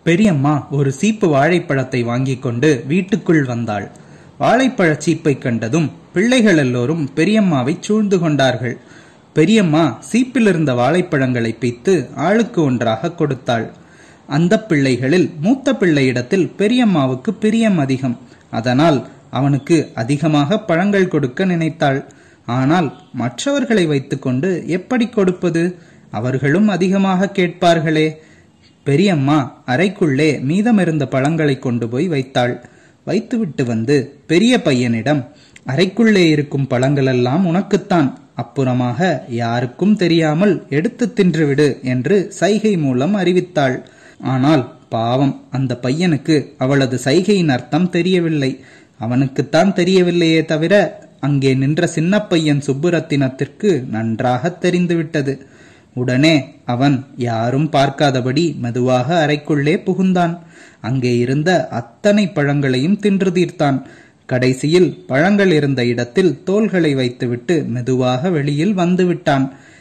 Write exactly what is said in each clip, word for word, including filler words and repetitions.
பெரியம்மா ஒரு சீப்பு வாழைப்பழத்தை வாங்கி கொண்டு வீட்டுக்குள் வந்தாள். வாழைப்பழ சீப்பை கண்டதும் பிள்ளைகள் எல்லோரும் பெரியம்மாவை சூழ்ந்து கொண்டார்கள். பெரியம்மா சீப்பிலிருந்த வாழைப்பழங்களை பிய்த்து ஆளுக்கு ஒன்றாக கொடுத்தாள். அந்த பிள்ளைகளில் மூத்த பிள்ளையிடத்தில் பெரியம்மாவுக்கு பிரியம் அதிகம். அதனால் அவனுக்கு அதிகமாக பழங்கள் கொடுக்க நினைத்தாள். ஆனால் மற்றவர்களை வைத்துக்கொண்டு எப்படி கொடுப்பது? அவர்களும் அதிகமாக கேட்பார்களே. பெரியம்மா அறைக்குள்ளே மீதமிருந்த பழங்களை கொண்டு போய் வைத்தாள். வைத்துவிட்டு வந்து பெரிய பையனிடம், அறைக்குள்ளே இருக்கும் பழங்களெல்லாம் உனக்குத்தான், அப்புறமாக யாருக்கும் தெரியாமல் எடுத்து தின்றுவிடு என்று சைகை மூலம் அறிவித்தாள். ஆனால் பாவம், அந்த பையனுக்கு அவளது சைகையின் அர்த்தம் தெரியவில்லை. அவனுக்குத்தான் தெரியவில்லையே தவிர அங்கே நின்ற சின்ன பையன் சுப்புரத்தினத்திற்கு நன்றாக தெரிந்துவிட்டது. உடனே அவன் யாரும் பார்க்காதபடி மெதுவாக அறைக்குள்ளே புகுந்தான். அங்கே இருந்த அத்தனை பழங்களையும் தின்று தீர்த்தான். கடைசியில் பழங்கள் இருந்த இடத்தில் தோள்களை வைத்துவிட்டு மெதுவாக வெளியில் வந்து விட்டான்.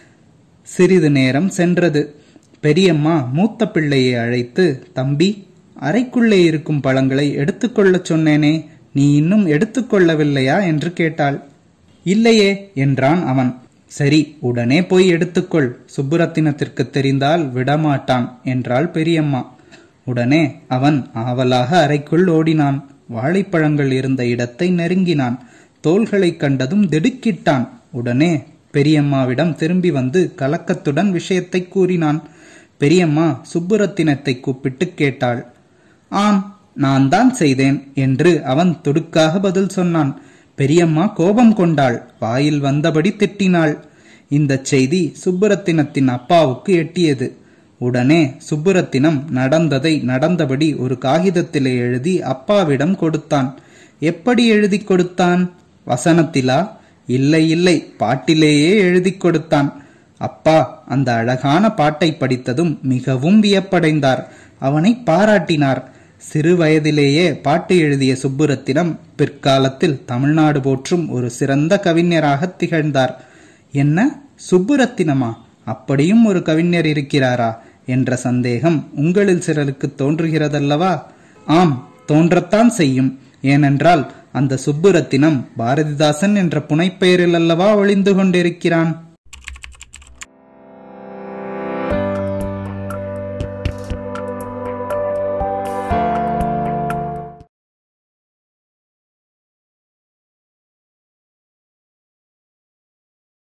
சிறிது நேரம் சென்றது. பெரியம்மா மூத்த பிள்ளையை அழைத்து, தம்பி, அறைக்குள்ளே இருக்கும் பழங்களை எடுத்துக்கொள்ளச் சொன்னேனே, நீ இன்னும் எடுத்துக்கொள்ளவில்லையா என்று கேட்டாள். இல்லையே என்றான் அவன். சரி, உடனே போய் எடுத்துக்கொள், சுப்புரத்தினத்திற்கு தெரிந்தால் விடமாட்டான் என்றாள் பெரியம்மா. உடனே அவன் ஆவலாக அறைக்குள் ஓடினான். வாழைப்பழங்கள் இருந்த இடத்தை நெருங்கினான். தோள்களை கண்டதும் திடுக்கிட்டான். உடனே பெரியம்மாவிடம் திரும்பி வந்து கலக்கத்துடன் விஷயத்தை கூறினான். பெரியம்மா சுப்புரத்தினத்தை கூப்பிட்டு கேட்டாள். ஆம், நான் தான் செய்தேன் என்று அவன் துடுக்காக பதில் சொன்னான். பெரியம்மா கோபம் கொண்டாள். வாயில் வந்தபடி திட்டினாள். இந்த செய்தி சுப்புரத்தினத்தின் அப்பாவுக்கு எட்டியது. உடனே சுப்புரத்தினம் நடந்ததை நடந்தபடி ஒரு காகிதத்திலே எழுதி அப்பாவிடம் கொடுத்தான். எப்படி எழுதி கொடுத்தான்? வசனத்திலா? இல்லை இல்லை, பாட்டிலேயே எழுதி கொடுத்தான். அப்பா அந்த அழகான பாட்டை படித்ததும் மிகவும் வியப்படைந்தார். அவனை பாராட்டினார். சிறு வயதிலேயே பாட்டு எழுதிய சுப்புரத்தினம் பிற்காலத்தில் தமிழ்நாடு போற்றும் ஒரு சிறந்த கவிஞராக திகழ்ந்தார். என்ன, சுப்புரத்தினமா? அப்படியும் ஒரு கவிஞர் இருக்கிறாரா என்ற சந்தேகம் உங்களில் சிலருக்கு தோன்றுகிறதல்லவா? ஆம், தோன்றத்தான் செய்யும். ஏனென்றால் அந்த சுப்புரத்தினம் பாரதிதாசன் என்ற புனைப்பெயரில் அல்லவா ஒளிந்து கொண்டிருக்கிறான்.